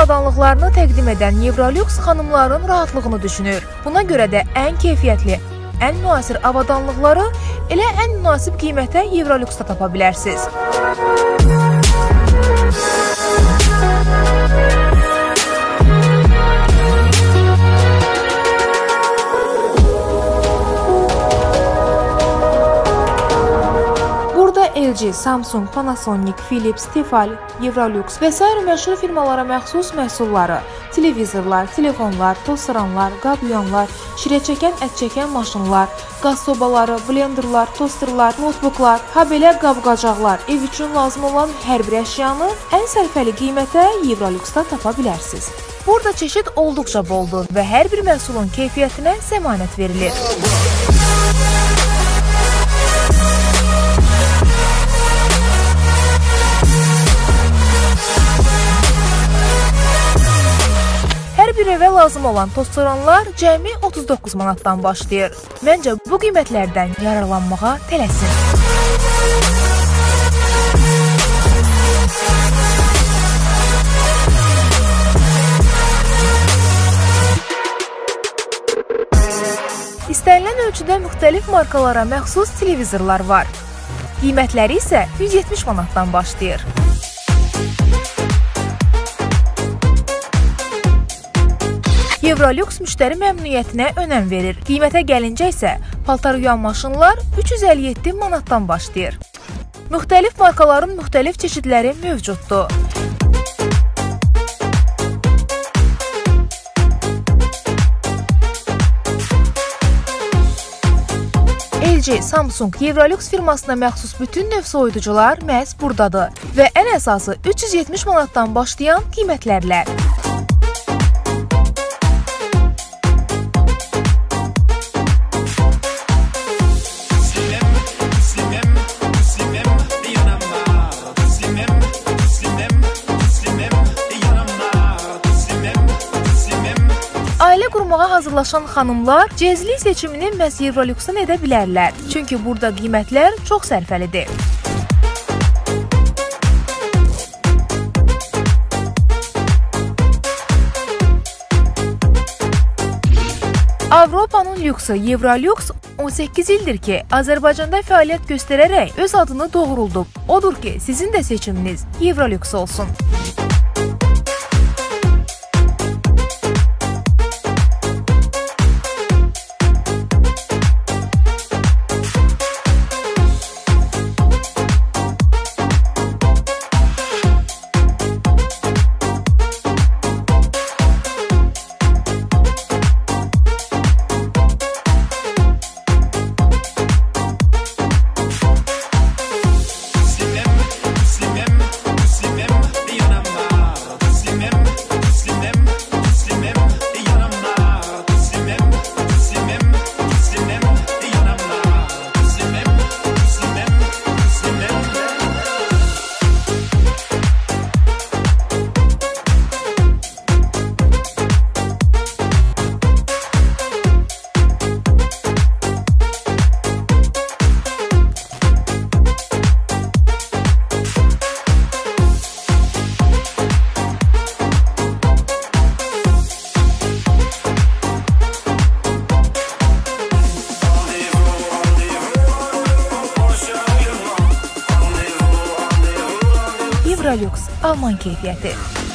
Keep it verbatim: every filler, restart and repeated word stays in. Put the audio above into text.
avadanlıqlarını təqdim edən Evrolux xanımların rahatlığını düşünür. Buna görə də ən keyfiyyətli, ən müasir avadanlıqları elə ən münasib qiymətə Evroluxda tapa bilərsiniz. L G, Samsung, Panasonic, Philips, Tefal, Evrolux və sair məşhur firmalara məxsus məhsulları, televizorlar, telefonlar, tosteranlar, qab yuyanlar, şirə çəkən, ət çəkən maşınlar, qaz sobaları, blenderlar, tosterlar, notebooklar, habelə qab-qacaqlar, ev üçün lazım olan hər bir əşyanı ən sərfəli qiymətə Evroluxda tapa bilərsiniz. Burada çeşid olduqca boldur və hər bir məhsulun keyfiyyətinə zəmanət verilir. Hər bir evə lazım olan tosteranlar cəmi otuz doqquz manatdan başlayır. Məncə bu qiymətlərdən yararlanmağa tələsin. İstənilən ölçüdə müxtəlif markalara məxsus televizorlar var. Qiymətləri isə yüz yetmiş manatdan başlayır. Evrolux müştəri məmnuniyyətinə önəm verir. Qiymətə gəlincə isə paltar yuyan maşınlar üç yüz əlli yeddi manatdan başlayır. Müxtəlif markaların müxtəlif çeşidləri mövcuddur. L G, Samsung, Evrolux firmasına məxsus bütün növ soyuducular məhz buradadır və ən əsası üç yüz yetmiş manatdan başlayan qiymətlərlə. Ailə qurmağa hazırlaşan xanımlar cəzlik seçimini məhz Evroluxdan edə bilərlər. Çünki burada qiymətlər çox sərfəlidir. Avropanın lüksu Evrolux on səkkiz ildir ki, Azərbaycanda fəaliyyət göstərərək öz adını doğruldub. Odur ki, sizin də seçiminiz Evrolux olsun. Evrolux, Alman keyfiyyəti.